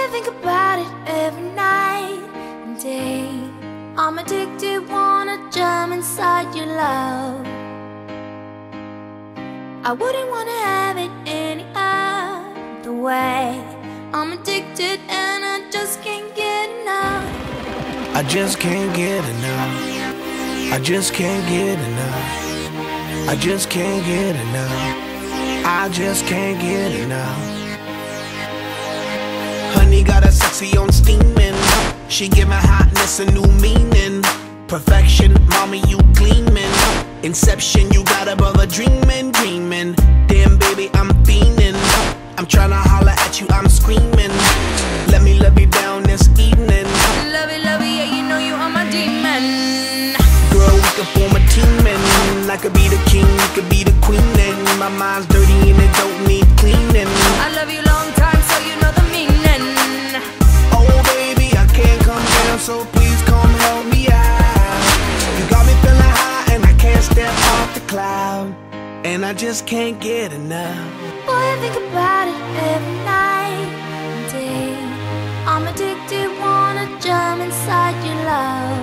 think about it every night and day. I'm addicted, wanna jump inside your love. I wouldn't wanna have it any other way. I'm addicted and I just can't get enough. I just can't get enough. I just can't get enough. I just can't get enough. I just can't get enough. Honey got a sexy on steaming. She give my hotness a new meaning. Perfection, mommy, you gleaming. Inception, you got a brother dreaming, dreaming. Damn baby, I'm fiending. I'm tryna holler at you, I'm screaming. Let me love you down this evening. Love it, yeah, you know you are my demon. Girl, we could form a team and I could be the king, you could be the queen. And my mind's dirty and it don't need cleaning. I love you long time, so you know the meaning. Oh baby, I can't come down, so please come help me out. You got me feeling high and I can't step off the cloud. And I just can't get enough. Boy, I think about it every night and day. I'm addicted, wanna jump inside your love.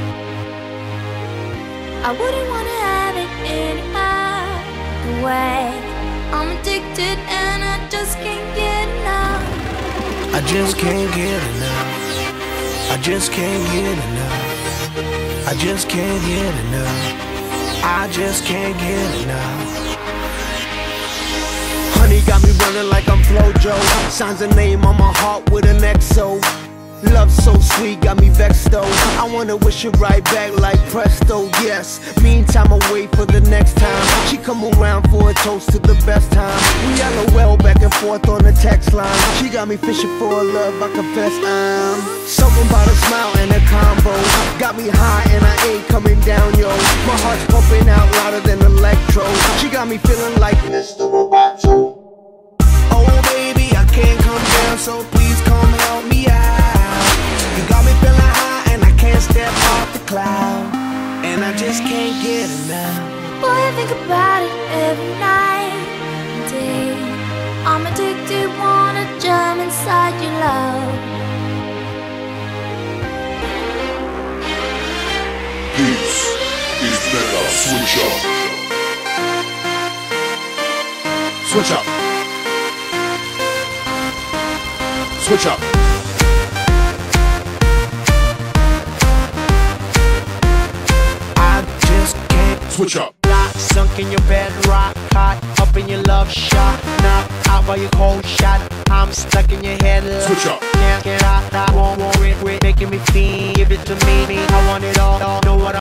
I wouldn't wanna have it any other way. I'm addicted and I just can't get enough. I just can't get enough. I just can't get enough. I just can't get enough. I just can't get enough. Honey got me running like I'm Flojo. Signs a name on my heart with an XO. Love so sweet, got me vexed though. I wanna wish it right back like presto, yes. Meantime, I wait for the next time she come around for a toast to the best time. We LOL back and forth on the text line. She got me fishing for a love, I confess I'm something about a smile and a combo. Got me high and I ain't coming down, yo. My heart's pumping out louder than electro. She got me feeling like Mr. Roboto. Oh baby, I can't come down, so please come help me out. You got me feeling high and I can't step off the cloud. And I just can't get enough. Boy, I think about it every night and day. I'm addicted, wanna jump inside your love. This is Mega Switch Up. Switch up. Switch up. I just can't Switch up. Lock, sunk in your bed, rock, hot, up in your love shot, knock out by your cold shot. I'm stuck in your head. Switch up. Can't get out, I won't worry, making me feel. Give it to me, I want it all. Know what